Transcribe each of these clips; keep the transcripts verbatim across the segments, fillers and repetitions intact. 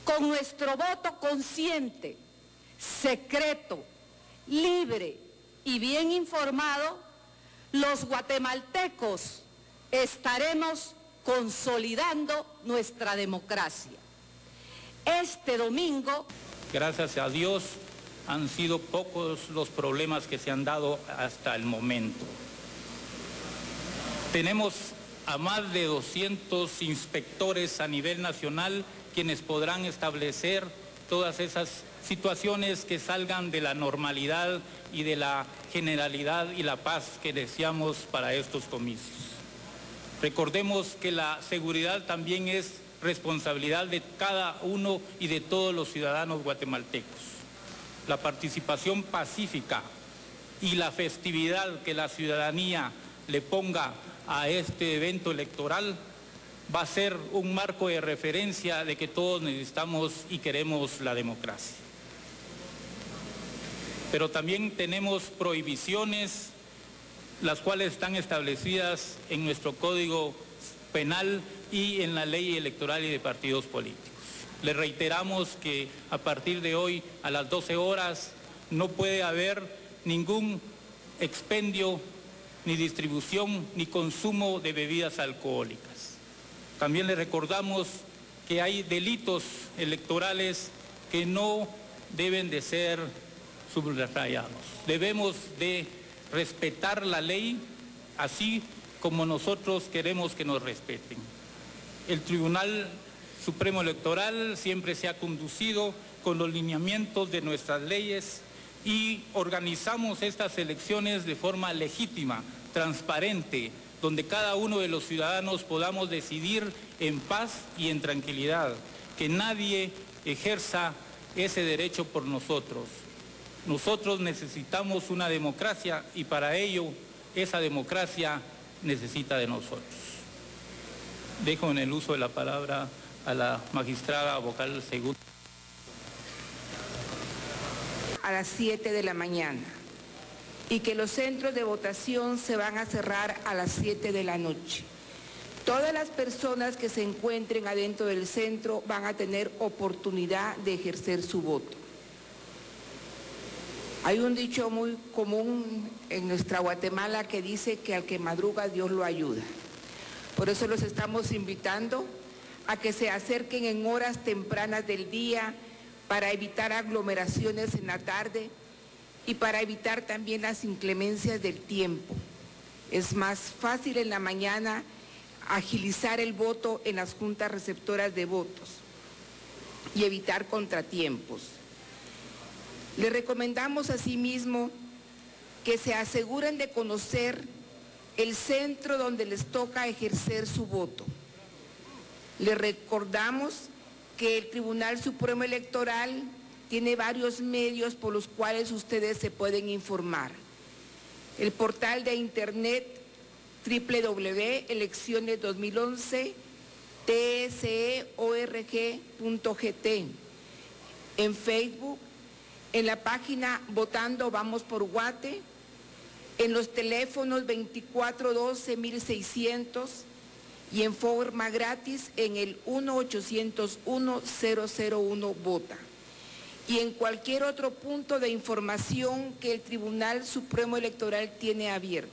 Con nuestro voto consciente, secreto, libre y bien informado, los guatemaltecos estaremos consolidando nuestra democracia. Este domingo, gracias a Dios, han sido pocos los problemas que se han dado hasta el momento. Tenemos a más de doscientos inspectores a nivel nacional quienes podrán establecer todas esas situaciones que salgan de la normalidad y de la generalidad y la paz que deseamos para estos comicios. Recordemos que la seguridad también es responsabilidad de cada uno y de todos los ciudadanos guatemaltecos. La participación pacífica y la festividad que la ciudadanía le ponga a este evento electoral va a ser un marco de referencia de que todos necesitamos y queremos la democracia. Pero también tenemos prohibiciones, las cuales están establecidas en nuestro Código Penal y en la Ley Electoral y de Partidos Políticos. Le reiteramos que a partir de hoy, a las doce horas, no puede haber ningún expendio, ni distribución, ni consumo de bebidas alcohólicas. También le recordamos que hay delitos electorales que no deben de ser subrayados. Debemos de respetar la ley, así como nosotros queremos que nos respeten. El Tribunal Supremo Electoral siempre se ha conducido con los lineamientos de nuestras leyes y organizamos estas elecciones de forma legítima, transparente, donde cada uno de los ciudadanos podamos decidir en paz y en tranquilidad, que nadie ejerza ese derecho por nosotros. Nosotros necesitamos una democracia y para ello esa democracia necesita de nosotros. Dejo en el uso de la palabra a la magistrada vocal segunda. A las siete de la mañana y que los centros de votación se van a cerrar a las siete de la noche. Todas las personas que se encuentren adentro del centro van a tener oportunidad de ejercer su voto. Hay un dicho muy común en nuestra Guatemala que dice que al que madruga Dios lo ayuda. Por eso los estamos invitando a que se acerquen en horas tempranas del día para evitar aglomeraciones en la tarde y para evitar también las inclemencias del tiempo. Es más fácil en la mañana agilizar el voto en las juntas receptoras de votos y evitar contratiempos. Les recomendamos asimismo que se aseguren de conocer el centro donde les toca ejercer su voto. Les recordamos que el Tribunal Supremo Electoral tiene varios medios por los cuales ustedes se pueden informar. El portal de internet doble u doble u doble u punto elecciones dos mil once t s e org punto g t, en Facebook, en la página Votando Vamos por Guate, en los teléfonos veinticuatro doce mil seiscientos y en forma gratis en el uno ochocientos uno cero cero uno Vota. Y en cualquier otro punto de información que el Tribunal Supremo Electoral tiene abierto.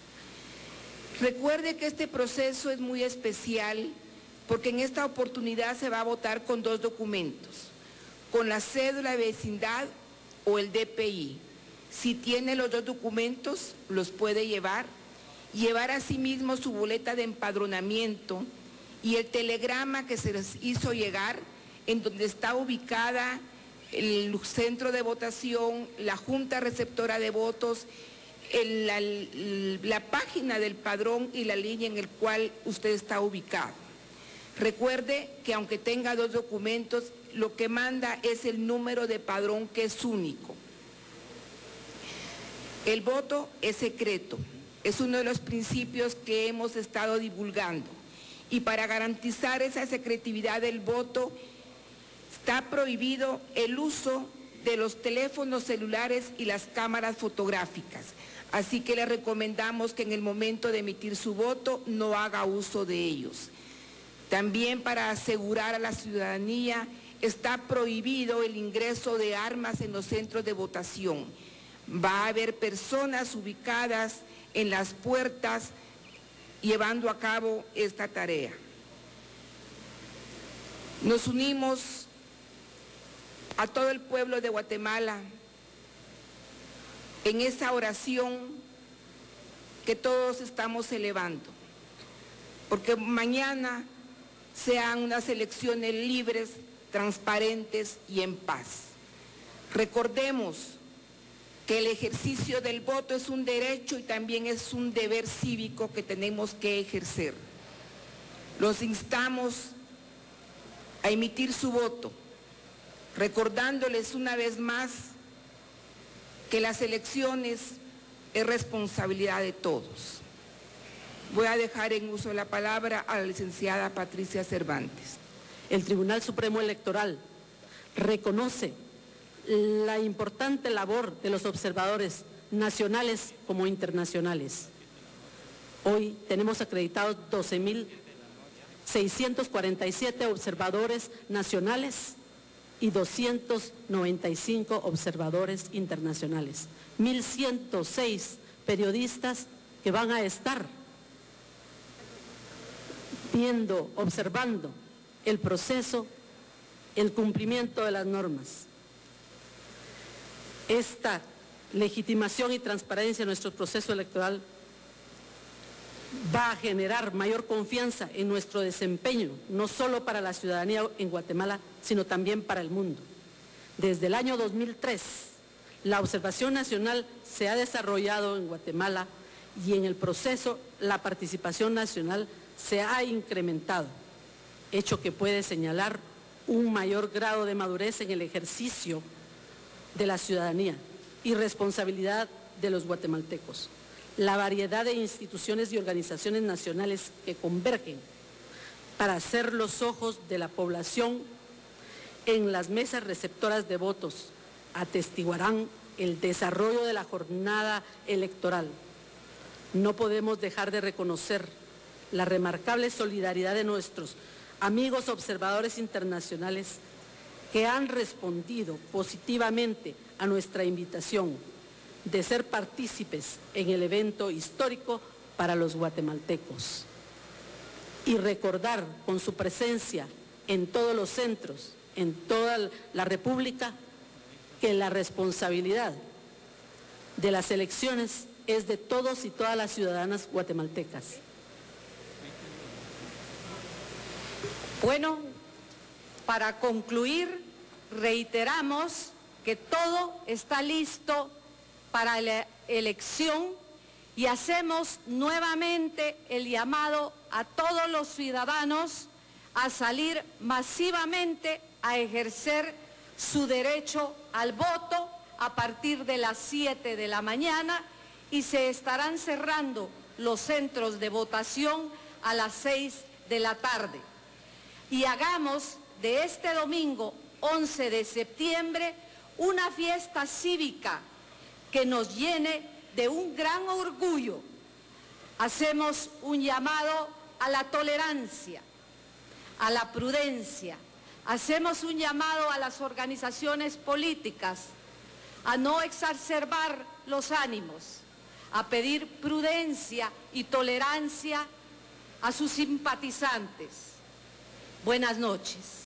Recuerde que este proceso es muy especial porque en esta oportunidad se va a votar con dos documentos, con la cédula de vecindad o el D P I. Si tiene los dos documentos, los puede llevar, llevar asimismo su boleta de empadronamiento y el telegrama que se les hizo llegar en donde está ubicada el centro de votación, la junta receptora de votos, el, la, la página del padrón y la línea en el cual usted está ubicado. Recuerde que aunque tenga dos documentos, lo que manda es el número de padrón, que es único. El voto es secreto, es uno de los principios que hemos estado divulgando y para garantizar esa secretividad del voto está prohibido el uso de los teléfonos celulares y las cámaras fotográficas. Así que le recomendamos que en el momento de emitir su voto no haga uso de ellos. También para asegurar a la ciudadanía está prohibido el ingreso de armas en los centros de votación. Va a haber personas ubicadas en las puertas llevando a cabo esta tarea. Nos unimos a todo el pueblo de Guatemala en esa oración que todos estamos elevando, porque mañana sean unas elecciones libres, transparentes y en paz. Recordemos que el ejercicio del voto es un derecho y también es un deber cívico que tenemos que ejercer. Los instamos a emitir su voto, recordándoles una vez más que las elecciones es responsabilidad de todos. Voy a dejar en uso la palabra a la licenciada Patricia Cervantes. El Tribunal Supremo Electoral reconoce la importante labor de los observadores nacionales como internacionales. Hoy tenemos acreditados doce mil seiscientos cuarenta y siete observadores nacionales y doscientos noventa y cinco observadores internacionales. mil ciento seis periodistas que van a estar viendo, observando el proceso, el cumplimiento de las normas. Esta legitimación y transparencia en nuestro proceso electoral va a generar mayor confianza en nuestro desempeño, no solo para la ciudadanía en Guatemala, sino también para el mundo. Desde el año dos mil tres, la observación nacional se ha desarrollado en Guatemala y en el proceso la participación nacional se ha incrementado, hecho que puede señalar un mayor grado de madurez en el ejercicio de la ciudadanía y responsabilidad de los guatemaltecos. La variedad de instituciones y organizaciones nacionales que convergen para ser los ojos de la población en las mesas receptoras de votos atestiguarán el desarrollo de la jornada electoral. No podemos dejar de reconocer la remarcable solidaridad de nuestros amigos observadores internacionales que han respondido positivamente a nuestra invitación de ser partícipes en el evento histórico para los guatemaltecos y recordar con su presencia en todos los centros, en toda la República, que la responsabilidad de las elecciones es de todos y todas las ciudadanas guatemaltecas. Bueno, para concluir, reiteramos que todo está listo para la elección y hacemos nuevamente el llamado a todos los ciudadanos a salir masivamente a ejercer su derecho al voto a partir de las siete de la mañana y se estarán cerrando los centros de votación a las seis de la tarde. Y hagamos de este domingo once de septiembre una fiesta cívica que nos llene de un gran orgullo. Hacemos un llamado a la tolerancia, a la prudencia. Hacemos un llamado a las organizaciones políticas a no exacerbar los ánimos, a pedir prudencia y tolerancia a sus simpatizantes. Buenas noches.